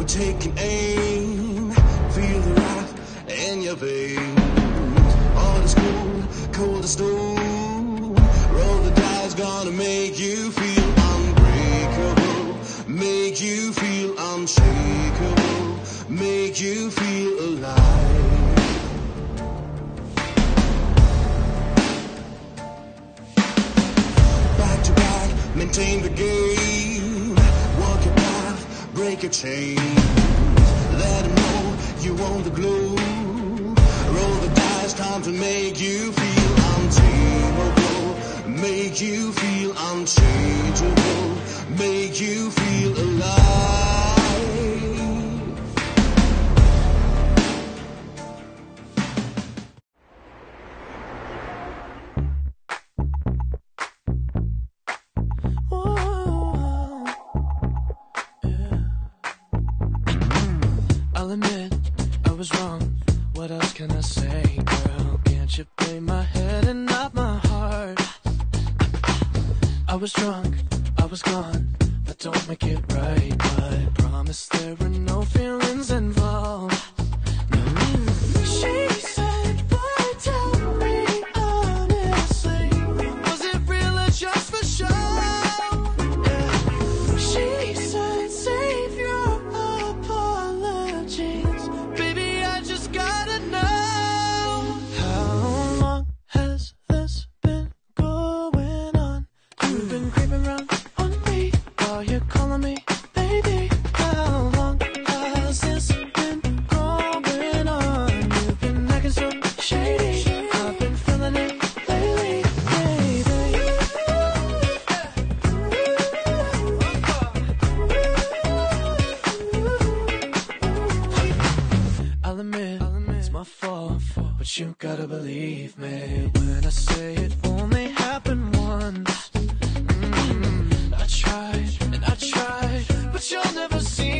we're taking aim. Feel the wrath in your veins. All is cold, cold as stone. Roll the dice, gonna make you feel unbreakable, make you feel unshakable, make you feel alive. Back to back, maintain the game. Walk your path, break your chain. Let them know you own the globe. Roll the dice, time to make you feel untamable, make you feel unchangeable, make you feel alive. Whoa, yeah. I'll admit I was wrong. What else can I say, girl? Can't you play my head and not my heart? I was drunk, I was gone. That don't make it right, but promise there were no feelings involved. She said, boy, tell me honestly, was it real or just for show? Yeah. She said, save your apologies, baby, I just gotta know. How long has this been going on? You've been creeping around on me while you're calling me baby. How long has this been going on? You've been acting so shady, I've been feeling it lately, baby. I'll admit it's my fault, but you gotta believe me when I say it only happened once. I tried and I tried, but you'll never see